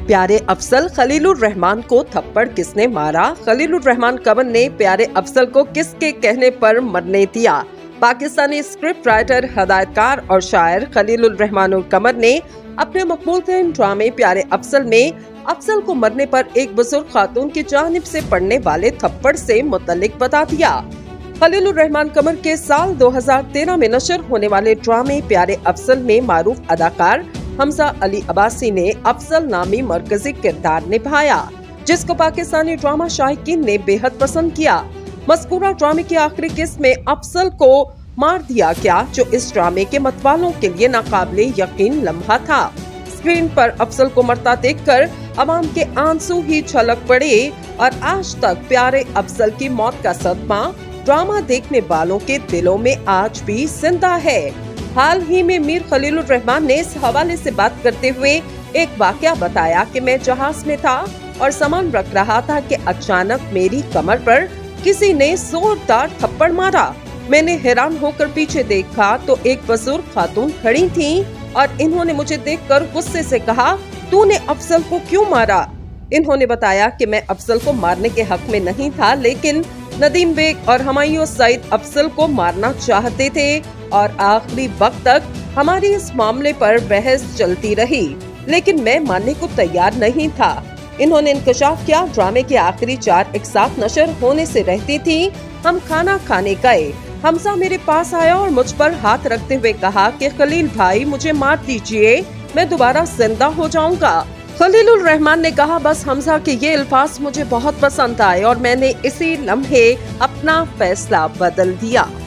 प्यारे अफसल खलीलुर रहमान को थप्पड़ किसने मारा? खलीलुर रहमान कमर ने प्यारे अफसल को किसके कहने पर मरने दिया? पाकिस्तानी स्क्रिप्ट राइटर, हदायतकार और शायर खलीलुर रहमान कमर ने अपने मकबूल तरीन ड्रामे प्यारे अफसल में अफसल को मरने पर एक बुजुर्ग खातून की जानिब से पड़ने वाले थप्पड़ से मुतल्लिक बता दिया। खलीलुर रहमान कमर के साल 2013 में नशर होने वाले ड्रामे प्यारे अफसल में मारूफ अदाकार हमजा अली अब्बासी ने अफसल नामी मरकजी किरदार निभाया, जिसको पाकिस्तानी ड्रामा शायकीन ने बेहद पसंद किया। मज़कूरा ड्रामे की आखिरी किस्त में अफसल को मार दिया गया, जो इस ड्रामे के मतवालों के लिए नाकाबिले यकीन लम्हा था। स्क्रीन पर अफसल को मरता देखकर अवाम के आंसू ही छलक पड़े और आज तक प्यारे अफसल की मौत का सदमा ड्रामा देखने वालों के दिलों में आज भी जिंदा है। हाल ही में मीर खलीलुर रहमान ने इस हवाले से बात करते हुए एक वाकया बताया कि मैं जहाज में था और सामान रख रहा था कि अचानक मेरी कमर पर किसी ने जोरदार थप्पड़ मारा। मैंने हैरान होकर पीछे देखा तो एक बुजुर्ग खातून खड़ी थी और इन्होंने मुझे देखकर गुस्से से कहा, तूने अफसल को क्यों मारा? इन्होंने बताया कि मैं अफसल को मारने के हक में नहीं था, लेकिन नदीम बेग और हुमायूं सईद अफसल को मारना चाहते थे और आखिरी वक्त तक हमारी इस मामले पर बहस चलती रही, लेकिन मैं मानने को तैयार नहीं था। इन्होंने इंकशाफ किया, ड्रामे के आखिरी 4 एक साथ नशर होने से रहती थी। हम खाना खाने गए, हमजा मेरे पास आया और मुझ पर हाथ रखते हुए कहा कि खलील भाई मुझे मार दीजिए, मैं दोबारा जिंदा हो जाऊंगा। खलीलुर रहमान ने कहा, बस हमजा के ये अल्फाज मुझे बहुत पसंद आए और मैंने इसी लम्हे अपना फैसला बदल दिया।